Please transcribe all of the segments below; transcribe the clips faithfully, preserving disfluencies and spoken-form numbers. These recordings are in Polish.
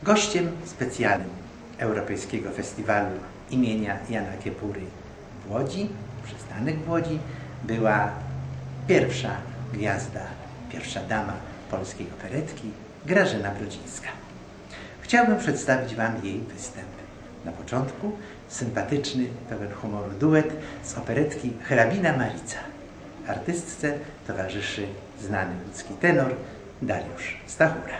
Gościem specjalnym Europejskiego Festiwalu imienia Jana Kiepury w Łodzi, przystanek w Łodzi, była pierwsza gwiazda, pierwsza dama polskiej operetki, Grażyna Brodzińska. Chciałbym przedstawić Wam jej występ. Na początku sympatyczny, pełen humoru duet z operetki Hrabina Marica. Artystce towarzyszy znany łódzki tenor Dariusz Stachura.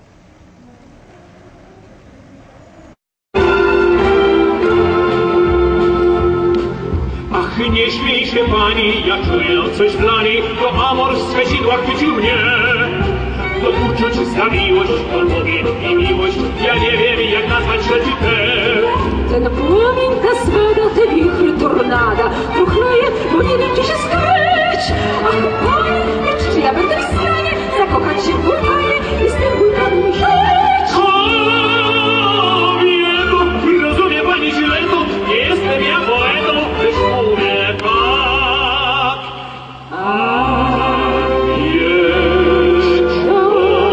Ach, nie śmiej się pani, ja czuję coś dla niej, to amor z swe sidła chwycił mnie. To uczuć za miłość, to ogień i miłość, ja nie wiem jak nazwać rzeczy te. Ten płomień, ta swada, te wichry, tornada, truchleje, bo nie wiem gdzie się skryć. Ach, pani, lecz czy ja będę w stanie zakochać się w wulkanie i z tym wulkanem żyć? O, wiem, i rozumie pani źle to, nie jestem ja poetą, lecz mówię tak. A jest to,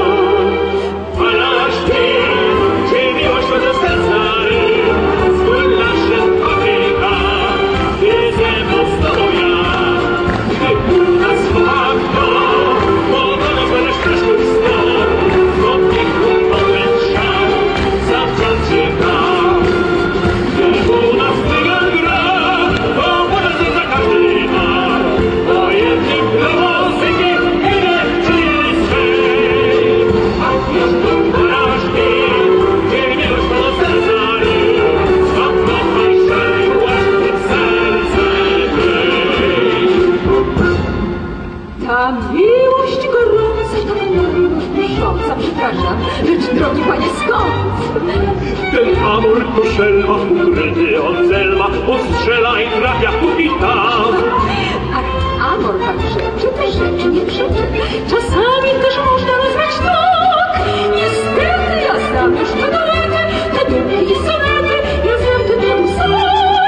ależ ty, czy miłość to do serca ry, wspólna szeptatyka, ty ze mną stoja, ty u nas fakto, bo do nas będziesz przeszkód sto, do piękną podleczał, zawsze czytał. Ty u nas cygan gra, to polecę za każdy ma, o jednym prowozyki, ile czyny swej. A jeszcze porażki, gdzie miłość to do serca ry, zakochaj się właśnie w serce mej. Ta miłość gorąca, ta miłość brzęcząca, przepraszam, lecz drogi panie skąd? Ten amor to szelma, ukryty od zelma, ostrzela i trafia tu i tam. A amor tak rzeczy, te rzeczy nie przeczy. Czasami też można nazwać tak. Niestety ja znam już te duety, te dumy i sonety, ja znam te dumy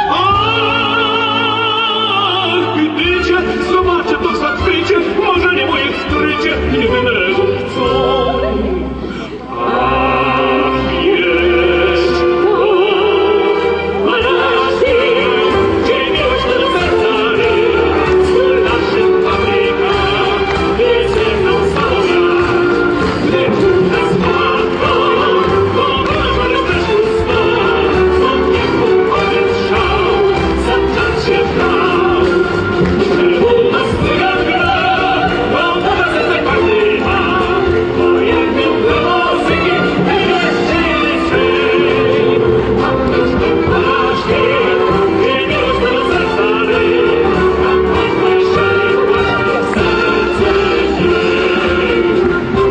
Ach, gdy cię zobaczę, to zachwycie, może nie moje skrycie, jedynego chcą. Ach, jest to, ależ ty, gdzie miłość to do serca ry, wspólna szeptatyka, ty ze mną stoja, ty u nas matko, to możesz będziesz też pusto, co mnie powietrzał, zacząć się dał. U nas cygan gra, to teraz jest każdy ma, o jednym prowozyki, tyle czyny swej. A ktoś to porażki, gdzie miłość to do serca ry, a podwój szali właśnie w serce jej.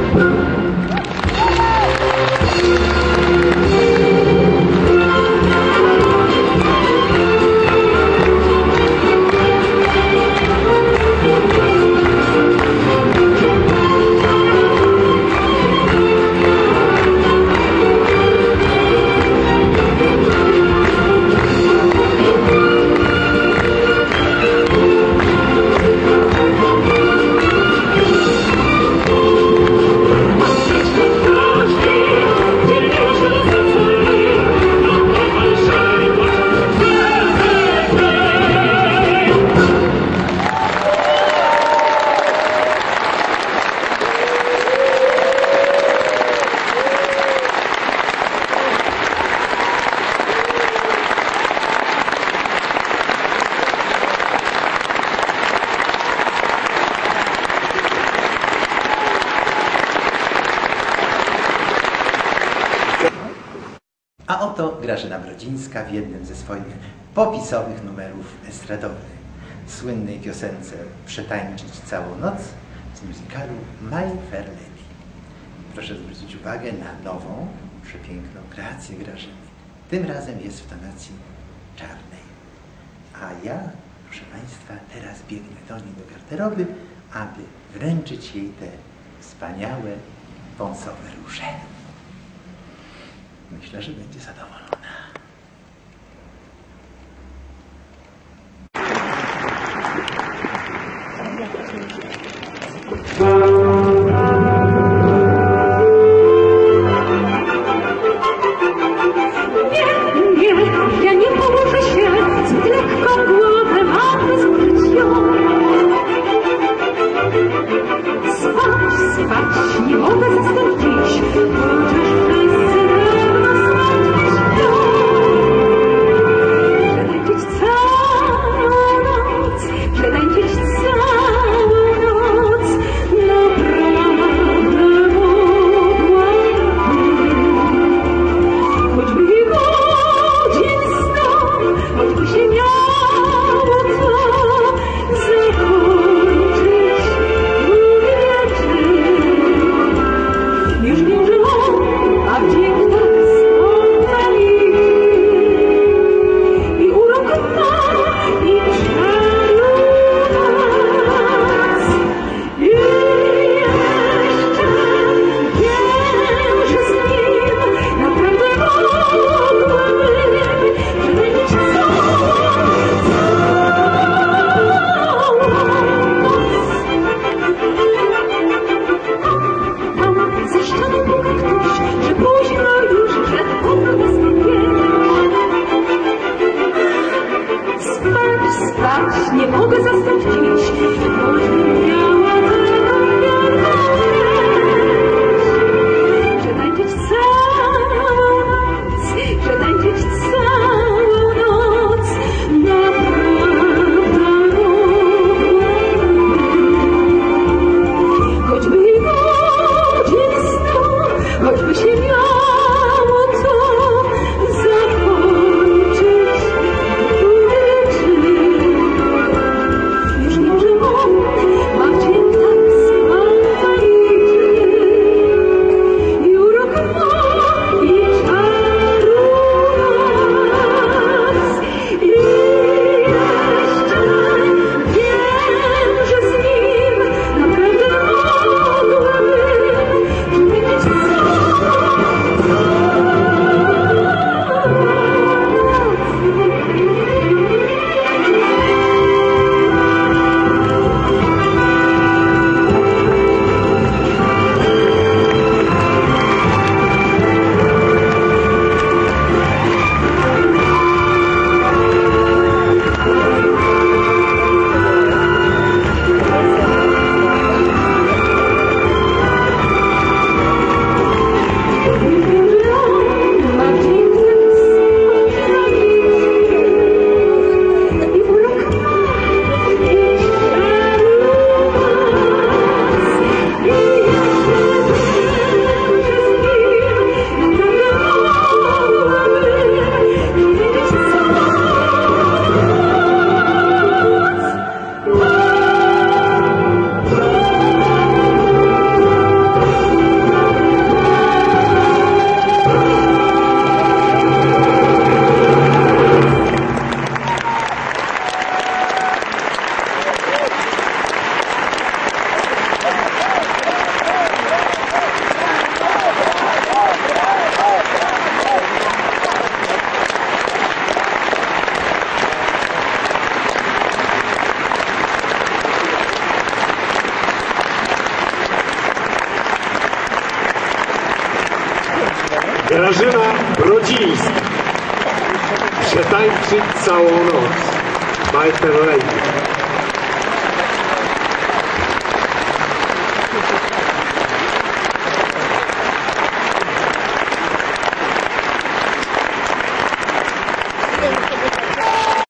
A oto Grażyna Brodzińska w jednym ze swoich popisowych numerów estradowych. Słynnej piosence Przetańczyć całą noc z musicalu My Fair Lady. Proszę zwrócić uwagę na nową, przepiękną kreację Grażyny. Tym razem jest w tonacji czarnej. A ja, proszę Państwa, teraz biegnę do niej do garderoby, aby wręczyć jej te wspaniałe, wąsowe róże. Myślę, że będzie zadowolona. Grażyna Brodzińska. Przetańczyć całą noc. My Fair Lady. Thank you.